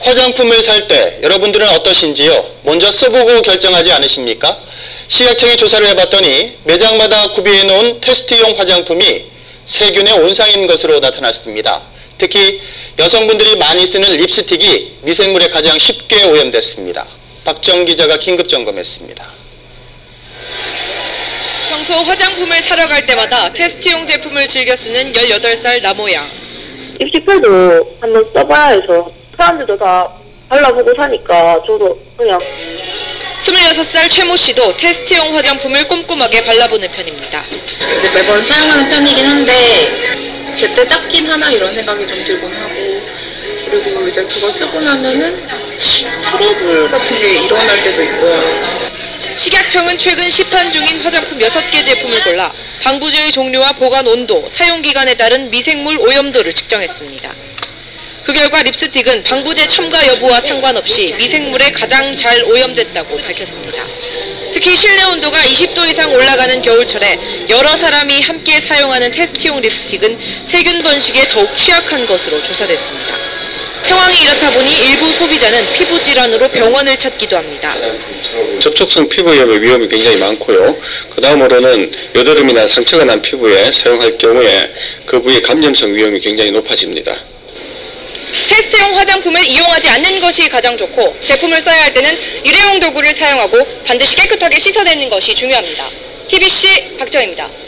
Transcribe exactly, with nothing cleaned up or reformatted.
화장품을 살 때 여러분들은 어떠신지요? 먼저 써보고 결정하지 않으십니까? 식약청이 조사를 해봤더니 매장마다 구비해 놓은 테스트용 화장품이 세균의 온상인 것으로 나타났습니다. 특히 여성분들이 많이 쓰는 립스틱이 미생물에 가장 쉽게 오염됐습니다. 박정 기자가 긴급 점검했습니다. 평소 화장품을 사러 갈 때마다 테스트용 제품을 즐겨 쓰는 열여덟 살 남호양. 립스틱도 한번 써봐야 해서 사람들도 다 발라보고 사니까 저도 그냥. 스물여섯 살 최모 씨도 테스트용 화장품을 꼼꼼하게 발라보는 편입니다. 이제 매번 사용하는 편이긴 한데 제때 닦긴 하나 이런 생각이 좀 들곤 하고, 그리고 이제 그거 쓰고 나면은 트러블 같은 게 일어날 때도 있고요. 식약청은 최근 시판 중인 화장품 여섯 개 제품을 골라 방부제의 종류와 보관 온도, 사용 기간에 따른 미생물 오염도를 측정했습니다. 그 결과 립스틱은 방부제 첨가 여부와 상관없이 미생물에 가장 잘 오염됐다고 밝혔습니다. 특히 실내 온도가 이십 도 이상 올라가는 겨울철에 여러 사람이 함께 사용하는 테스트용 립스틱은 세균 번식에 더욱 취약한 것으로 조사됐습니다. 상황이 이렇다 보니 일부 소비자는 피부 질환으로 병원을 찾기도 합니다. 접촉성 피부염의 위험이 굉장히 많고요. 그 다음으로는 여드름이나 상처가 난 피부에 사용할 경우에 그 부위의 감염성 위험이 굉장히 높아집니다. 테스트용 화장품을 이용하지 않는 것이 가장 좋고, 제품을 써야 할 때는 일회용 도구를 사용하고 반드시 깨끗하게 씻어내는 것이 중요합니다. 티비씨 박정입니다.